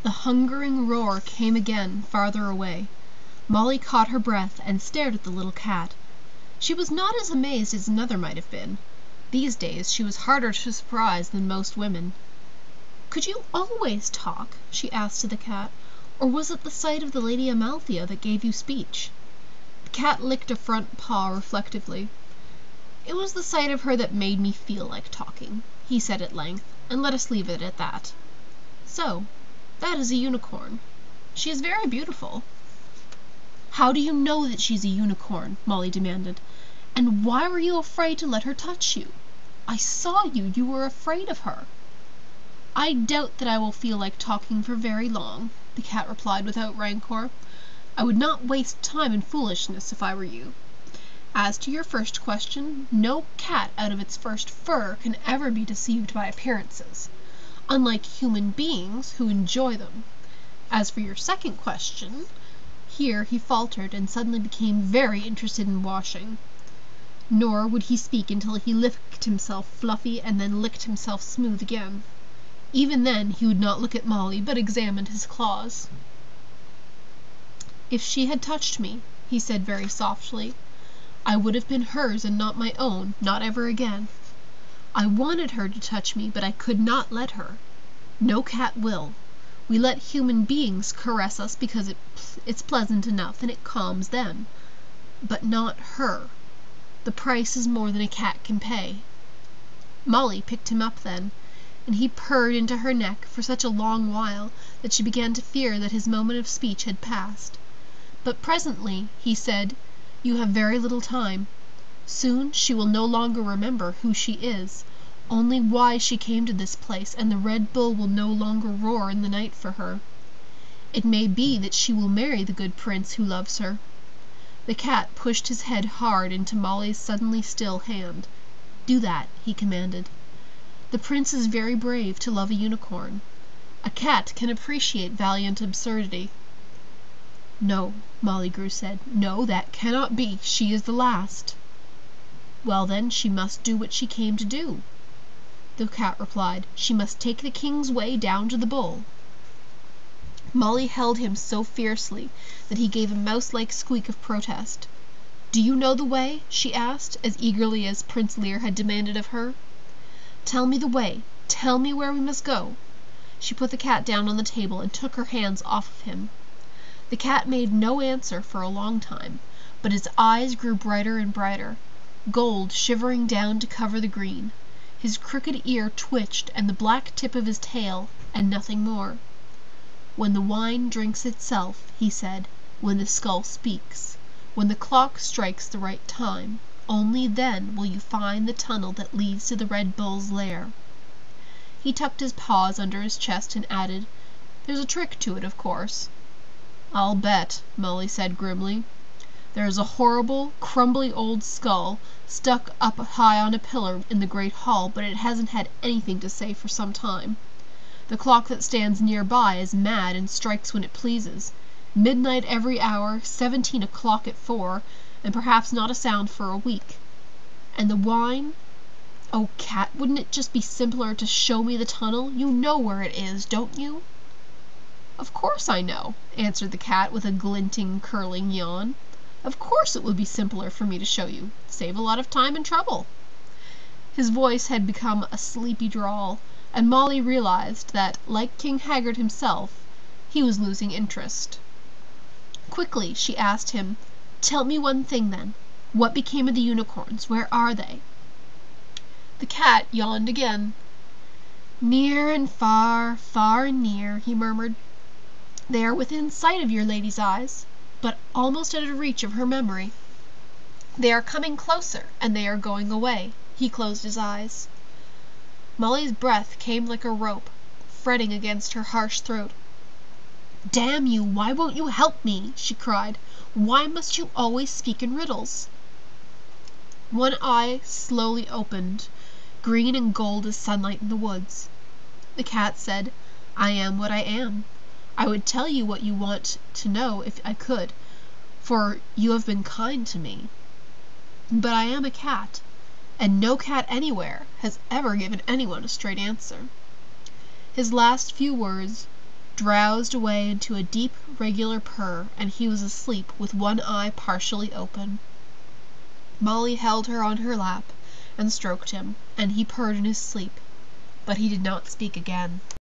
The hungering roar came again, farther away. Molly caught her breath and stared at the little cat. She was not as amazed as another might have been. These days she was harder to surprise than most women. "Could you always talk?" she asked of the cat, "or was it the sight of the Lady Amalthea that gave you speech?" The cat licked a front paw reflectively. "It was the sight of her that made me feel like talking," he said at length, and let us leave it at that. "So that is a unicorn. She is very beautiful." "How do you know that she's a unicorn?" Molly demanded. "And why were you afraid to let her touch you? I saw you were afraid of her." "I doubt that I will feel like talking for very long," the cat replied without rancor. "I would not waste time in foolishness if I were you. As to your first question, no cat out of its first fur can ever be deceived by appearances, unlike human beings who enjoy them. As for your second question—" Here he faltered and suddenly became very interested in washing. Nor would he speak until he licked himself fluffy and then licked himself smooth again. Even then he would not look at Molly, but examined his claws. "If she had touched me," he said very softly, "I would have been hers and not my own, not ever again. I wanted her to touch me, but I could not let her. No cat will. We let human beings caress us because it's pleasant enough and it calms them. But not her. The price is more than a cat can pay." Molly picked him up then, and he purred into her neck for such a long while that she began to fear that his moment of speech had passed. But presently he said, "You have very little time. Soon she will no longer remember who she is, only why she came to this place, and the Red Bull will no longer roar in the night for her. It may be that she will marry the good prince who loves her." The cat pushed his head hard into Molly's suddenly still hand. "Do that," he commanded. "The prince is very brave to love a unicorn. A cat can appreciate valiant absurdity." "No," Molly Grew said. "No, that cannot be. She is the last." "Well, then, she must do what she came to do." The cat replied, "She must take the king's way down to the bull." Molly held him so fiercely that he gave a mouse-like squeak of protest. "Do you know the way?" she asked, as eagerly as Prince Lear had demanded of her. "Tell me the way. Tell me where we must go." She put the cat down on the table and took her hands off of him. The cat made no answer for a long time, but his eyes grew brighter and brighter, gold shivering down to cover the green. His crooked ear twitched, and the black tip of his tail, and nothing more. "When the wine drinks itself," he said, "when the skull speaks, when the clock strikes the right time, only then will you find the tunnel that leads to the Red Bull's lair." He tucked his paws under his chest and added, "There's a trick to it, of course." "I'll bet," Molly said grimly. "There is a horrible, crumbly old skull stuck up high on a pillar in the great hall, but it hasn't had anything to say for some time. The clock that stands nearby is mad and strikes when it pleases. Midnight every hour, 17 o'clock at 4, and perhaps not a sound for a week. And the wine? Oh, cat, wouldn't it just be simpler to show me the tunnel? You know where it is, don't you?" "Of course I know," answered the cat with a glinting, curling yawn. "Of course it would be simpler for me to show you. Save a lot of time and trouble." His voice had become a sleepy drawl, and Molly realized that, like King Haggard himself, he was losing interest. Quickly she asked him, "Tell me one thing, then. What became of the unicorns? Where are they?" The cat yawned again. "Near and far, far and near," he murmured. "They are within sight of your lady's eyes, but almost out of reach of her memory. They are coming closer, and they are going away." He closed his eyes. Molly's breath came like a rope, fretting against her harsh throat. "Damn you, why won't you help me?" she cried. "Why must you always speak in riddles?" One eye slowly opened, green and gold as sunlight in the woods. The cat said, "I am what I am. I would tell you what you want to know if I could, for you have been kind to me. But I am a cat, and no cat anywhere has ever given anyone a straight answer." His last few words drowsed away into a deep, regular purr, and he was asleep with one eye partially open. Molly held her on her lap and stroked him, and he purred in his sleep, but he did not speak again.